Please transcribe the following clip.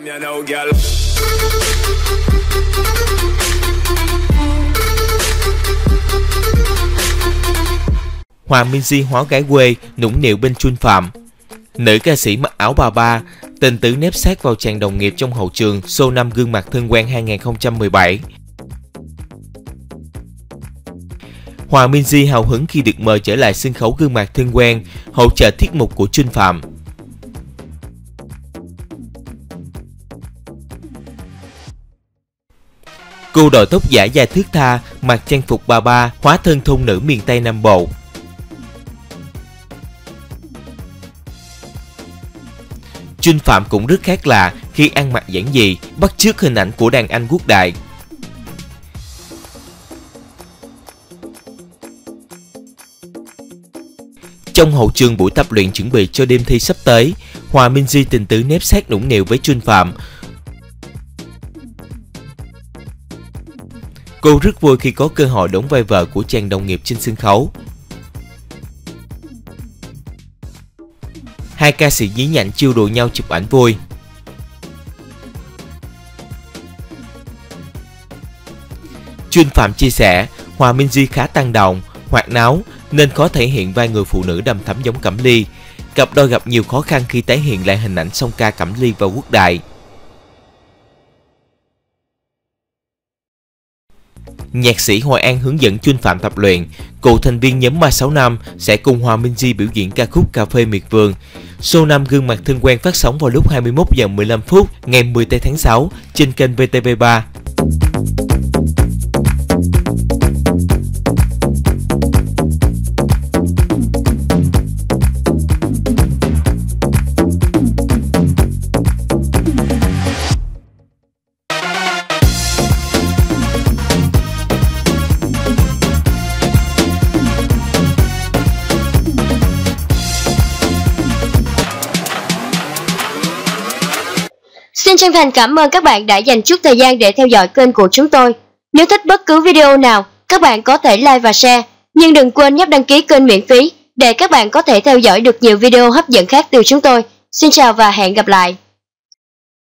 Hoàng Minzy hóa gái quê nũng nịu bên Jun Phạm. Nữ ca sĩ mặc áo bà ba tình tứ nép sát vào chàng đồng nghiệp trong hậu trường show 5 gương mặt thân quen 2017. Hoàng Minzy hào hứng khi được mời trở lại sân khấu gương mặt thân quen, hỗ trợ tiết mục của Jun Phạm. Cô đội tóc giả dài thướt tha, mặc trang phục bà ba, hóa thân thôn nữ miền Tây Nam Bộ. Jun Phạm cũng rất khác lạ khi ăn mặc giản dị, bắt chước hình ảnh của đàn anh quốc đại. Trong hậu trường buổi tập luyện chuẩn bị cho đêm thi sắp tới, Hoàng Minzy tình tứ nép sát nũng nịu với Jun Phạm. Cô rất vui khi có cơ hội đóng vai vợ của chàng đồng nghiệp trên sân khấu. Hai ca sĩ nhí nhảnh chiêu đùa nhau chụp ảnh vui. Jun Phạm chia sẻ, Hoàng Minzy khá tăng động, hoạt náo nên khó thể hiện vai người phụ nữ đầm thắm giống Cẩm Ly. Cặp đôi gặp nhiều khó khăn khi tái hiện lại hình ảnh song ca Cẩm Ly và Quốc Đại. Nhạc sĩ Hoài An hướng dẫn Jun Phạm tập luyện. Cựu thành viên nhóm Ma65 sẽ cùng Hoàng Minzy biểu diễn ca khúc Cà phê miệt vườn. Show 5 gương mặt thân quen phát sóng vào lúc 21h15 ngày 10 tháng 6 trên kênh VTV3. Xin chân thành cảm ơn các bạn đã dành chút thời gian để theo dõi kênh của chúng tôi. Nếu thích bất cứ video nào, các bạn có thể like và share. Nhưng đừng quên nhấp đăng ký kênh miễn phí để các bạn có thể theo dõi được nhiều video hấp dẫn khác từ chúng tôi. Xin chào và hẹn gặp lại.